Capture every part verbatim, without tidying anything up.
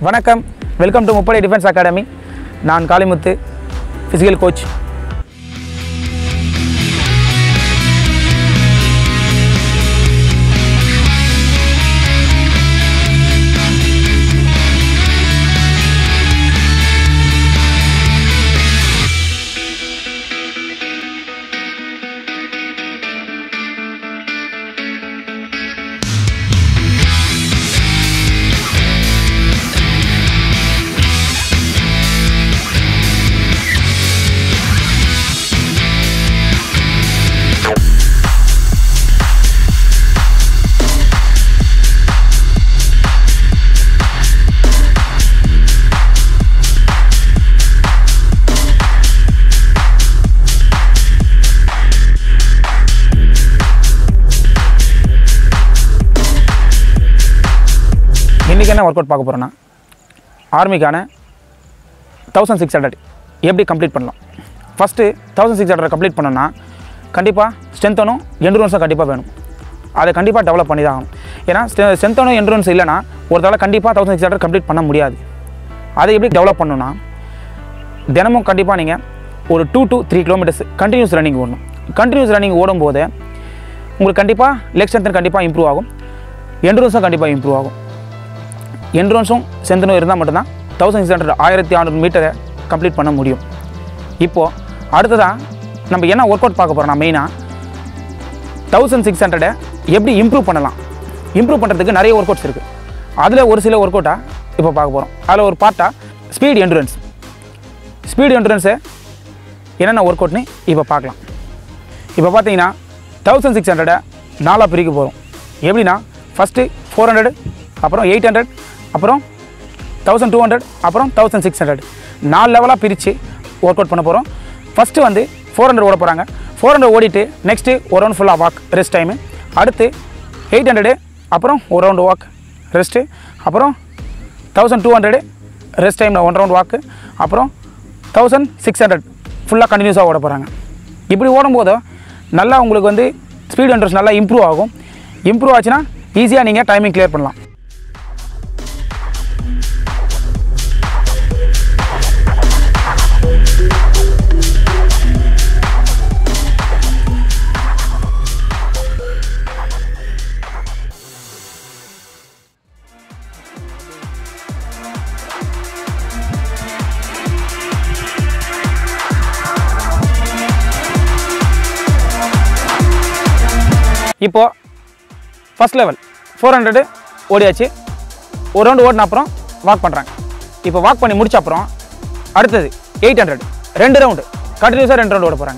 வணக்கம், welcome to முப்படை defence academy. நான் காளிமுத்து, ஃபிசிக்கல் கோச். இன்றைக்கி என்ன ஒர்க் அவுட் பார்க்க போகிறோன்னா, ஆர்மிக்கான தௌசண்ட் சிக்ஸ் ஹண்ட்ரட் எப்படி கம்ப்ளீட் பண்ணலாம். First thousand six hundred complete பண்ணோன்னா கண்டிப்பாக ஸ்ட்ரென்த்தனும் எண்டுரன்ஸும் கண்டிப்பாக வேணும். அதை கண்டிப்பாக டெவலப் பண்ணி தான் ஆகணும். ஏன்னா ஸ்ட்ரென்த்தனும் எண்டுரன்ஸ் இல்லைனா ஒருத்தால கண்டிப்பாக தௌசண்ட் சிக்ஸ் ஹண்ட்ரட் கம்ப்ளீட் பண்ண முடியாது. அதை எப்படி டெவலப் பண்ணணுன்னா, தினமும் கண்டிப்பாக நீங்கள் ஒரு two to three kilometres continuous running ஓடணும். கண்டினியூஸ் ரன்னிங் ஓடும்போது உங்களுக்கு கண்டிப்பாக லெக் ஸ்ட்ரென்த் கண்டிப்பாக இம்ப்ரூவ் ஆகும், எண்டுரன்ஸும் கண்டிப்பாக இம்ப்ரூவ் ஆகும். எண்டுரன்ஸும் ஸ்ட்ரென்த்தனும் இருந்தால் மட்டும்தான் தௌசண்ட் சிக்ஸ் ஹண்ட்ரட் ஆயிரத்தி அறநூறு மீட்டரை கம்ப்ளீட் பண்ண முடியும். இப்போது அடுத்ததான் நம்ம என்ன ஒர்க் அவுட் பார்க்க போகிறோம்னா, மெயினாக தௌசண்ட் சிக்ஸ் ஹண்ட்ரடை எப்படி இம்ப்ரூவ் பண்ணலாம். இம்ப்ரூவ் பண்ணுறதுக்கு நிறைய ஒர்க் அவுட்ஸ் இருக்குது. அதில் ஒரு சில ஒர்க் அவுட்டாக இப்போ பார்க்க போகிறோம். அதில் ஒரு பார்ட்டாக ஸ்பீட் எண்டுரன்ஸ். ஸ்பீட் எண்டுரன்ஸை என்னென்ன ஒர்க் அவுட்னு இப்போ பார்க்கலாம். இப்போ பார்த்தீங்கன்னா தௌசண்ட் சிக்ஸ் ஹண்ட்ரடை நாலாக பிரிக்க போகிறோம். எப்படின்னா, ஃபஸ்ட்டு ஃபோர் ஹண்ட்ரட், அப்புறம் எயிட் ஹண்ட்ரட், அப்புறம் தௌசண்ட் டூ ஹண்ட்ரட், அப்புறம் தௌசண்ட் சிக்ஸ் ஹண்ட்ரட் நாலு லெவலாக பிரித்து ஒர்க் அவுட் பண்ண போகிறோம். ஃபஸ்ட்டு வந்து ஃபோர் ஹண்ட்ரட் ஓட போகிறாங்க. ஃபோர் ஹண்ட்ரட் ஓடிட்டு நெக்ஸ்ட்டு ஒரு ரவுண்ட் ஃபுல்லாக வாக் ரெஸ்ட் டைமு. அடுத்து எயிட் ஹண்ட்ரடு, அப்புறம் ஒரு ரவுண்டு வாக் ரெஸ்ட்டு. அப்புறம் தௌசண்ட் டூ ஹண்ட்ரடு ரெஸ்ட் டைமில் ஒன் ரவுண்ட் வாக்கு. அப்புறம் தௌசண்ட் சிக்ஸ் ஹண்ட்ரட் ஃபுல்லாக கண்டினியூஸாக ஓட போகிறாங்க. இப்படி ஓடும்போது நல்லா உங்களுக்கு வந்து ஸ்பீட் எண்டுரன்ஸ் நல்லா இம்ப்ரூவ் ஆகும். இம்ப்ரூவ் ஆச்சுன்னா ஈஸியாக நீங்கள் டைமிங் கிளியர் பண்ணலாம். இப்போது ஃபஸ்ட் லெவல் ஃபோர் ஹண்ட்ரடு ஓடியாச்சு. ஒரு ரவுண்டு ஓடின அப்புறம் வாக் பண்ணுறாங்க. இப்போ வாக் பண்ணி முடிச்ச அப்புறம் அடுத்தது எயிட் ஹண்ட்ரட் ரெண்டு ரவுண்டு கண்டினியூஸாக ரெண்டு ரவுண்டு ஓட போகிறாங்க.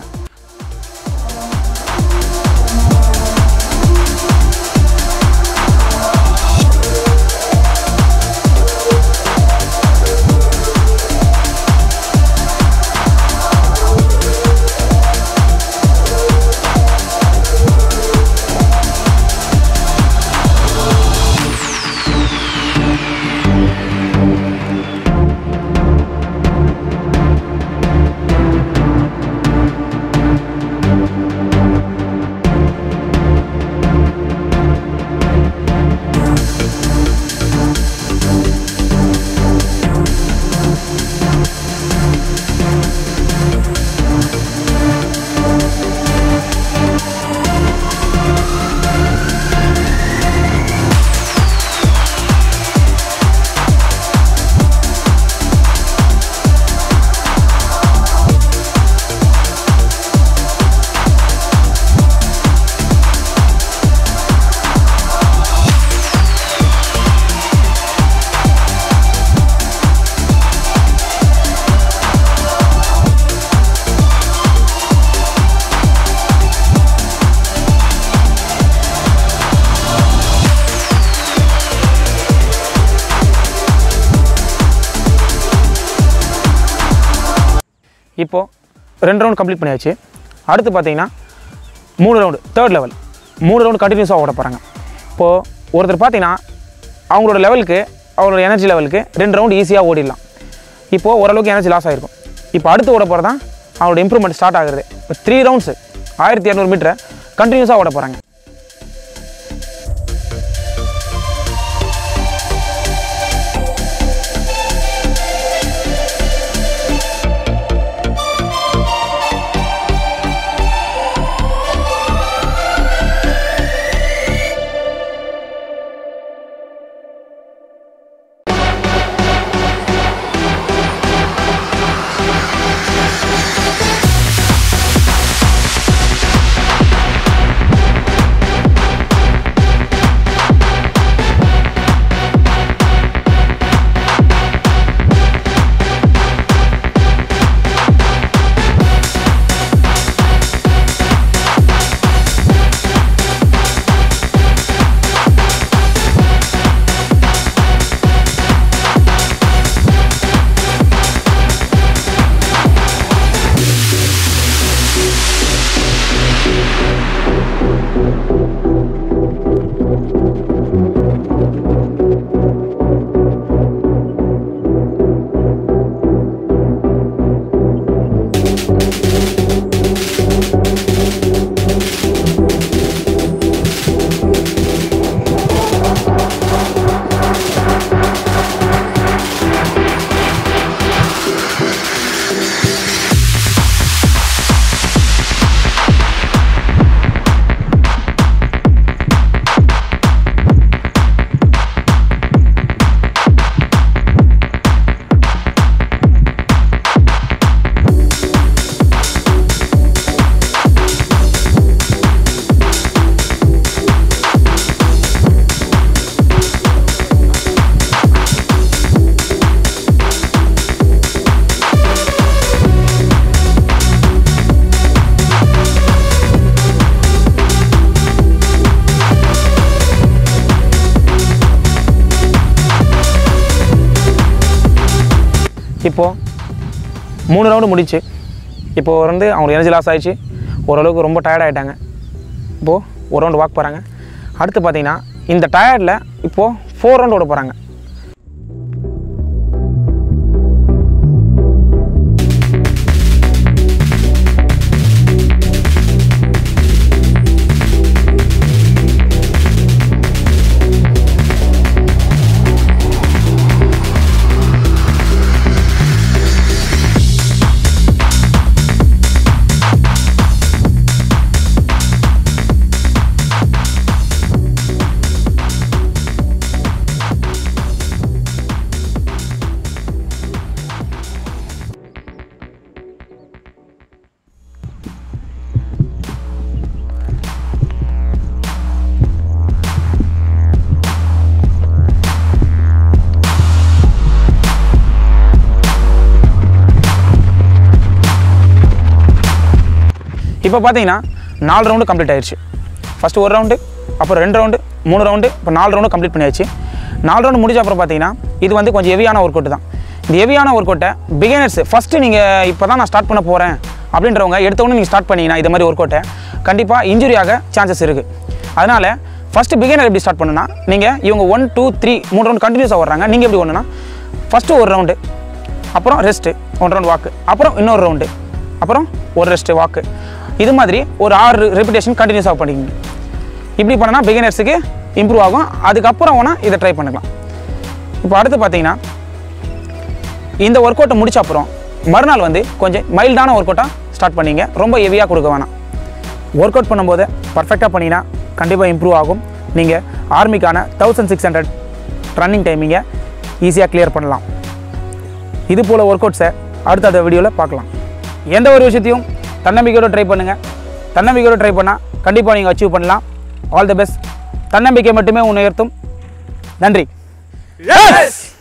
இப்போது ரெண்டு ரவுண்ட் கம்ப்ளீட் பண்ணியாச்சு. அடுத்து பார்த்தீங்கன்னா மூணு ரவுண்டு தேர்ட் லெவல் மூணு ரவுண்டு கண்டினியூஸாக ஓட போகிறாங்க. இப்போது ஒருத்தர் பார்த்தீங்கன்னா அவங்களோட லெவலுக்கு அவங்களோட எனர்ஜி லெவலுக்கு ரெண்டு ரவுண்டு ஈஸியாக ஓடிடலாம். இப்போது ஓரளவுக்கு எனர்ஜி லாஸ் ஆகிருக்கும். இப்போ அடுத்து ஓட போகிறது தான் அவங்களோட இம்ப்ரூவ்மெண்ட் ஸ்டார்ட் ஆகுது. இப்போ த்ரீ ரவுண்ட்ஸு ஆயிரத்தி இரநூறு மீட்டரை கண்டினியூஸாக ஓட போகிறாங்க. இப்போது மூணு ரவுண்டு முடிச்சு. இப்போது வந்து அவங்களுக்கு எனர்ஜி லாஸ் ஆகிடுச்சு, ஓரளவுக்கு ரொம்ப டயர்ட் ஆகிட்டாங்க. இப்போது ஒரு ரவுண்டு வாக் போகிறாங்க. அடுத்து பார்த்தீங்கன்னா இந்த டயர்டில் இப்போது ஃபோர் ரவுண்டு ஓட போகிறாங்க. இப்போ பார்த்தீங்கன்னா நாலு ரவுண்டு கம்ப்ளீட் ஆயிடுச்சு. ஃபஸ்ட்டு ஒரு ரவுண்டு, அப்புறம் ரெண்டு ரவுண்டு, மூணு ரவுண்டு, இப்போ நாலு ரவுண்டு கம்ப்ளீட் பண்ணியாச்சு. நாலு ரவுண்டு முடிஞ்ச அப்புறம் பார்த்தீங்கன்னா இது வந்து கொஞ்சம் ஹெவியான ஒர்க் அவுட் தான். இந்த ஹெவியான ஒர்க் அவுட்டை பிகினர்ஸ் ஃபஸ்ட்டு நீங்கள் இப்போ தான் நான் ஸ்டார்ட் பண்ண போகிறேன் அப்படின்றவங்க எடுத்தவொன்னே நீங்கள் ஸ்டார்ட் பண்ணிங்கன்னா இது மாதிரி ஒர்க் அவுட்டை கண்டிப்பாக இன்ஜுரி ஆக சான்சஸ் இருக்குது. அதனால் ஃபஸ்ட்டு பிகினர் எப்படி ஸ்டார்ட் பண்ணுன்னா, நீங்கள் இவங்க ஒன் டூ த்ரீ மூணு ரவுண்டு கண்டினியூஸாக வர்றாங்க. நீங்கள் எப்படி ஒன்றுனா ஃபஸ்ட்டு ஒரு ரவுண்டு, அப்புறம் ரெஸ்ட்டு, ஒன் ரவுண்டு வாக்கு, அப்புறம் இன்னொரு ரவுண்டு, அப்புறம் ஒரு ரெஸ்ட்டு வாக்கு, இது மாதிரி ஒரு ஆறு ரெபிடேஷன் கண்டினியூஸாக பண்ணிக்கங்க. இப்படி பண்ணனா பிகினர்ஸுக்கு இம்ப்ரூவ் ஆகும். அதுக்கப்புறம் வேணால் இதை ட்ரை பண்ணிக்கலாம். இப்போ அடுத்து பார்த்தீங்கன்னா இந்த ஒர்க் அவுட்டை முடிச்ச அப்புறம் மறுநாள் வந்து கொஞ்சம் மைல்டான ஒர்க் அவுட்டாக ஸ்டார்ட் பண்ணிங்க. ரொம்ப ஹெவியாக கொடுக்க வேணாம். ஒர்க் அவுட் பண்ணும்போது பர்ஃபெக்டாக பண்ணிங்கன்னா கண்டிப்பாக இம்ப்ரூவ் ஆகும். நீங்கள் ஆர்மிக்கான தௌசண்ட் சிக்ஸ் ஹண்ட்ரட் ரன்னிங் டைமிங்கை ஈஸியாக கிளியர் பண்ணலாம். இது போல் ஒர்க் அவுட்ஸை அடுத்த வீடியோவில் பார்க்கலாம். எந்த ஒரு விஷயத்தையும் தன்னம்பிக்கையோடு ட்ரை பண்ணுங்கள். தன்னம்பிக்கையோடு ட்ரை பண்ணால் கண்டிப்பாக நீங்கள் அச்சீவ் பண்ணலாம். All the best. தன்னம்பிக்கை மட்டுமே உன்னை உயர்த்தும். நன்றி. Yes!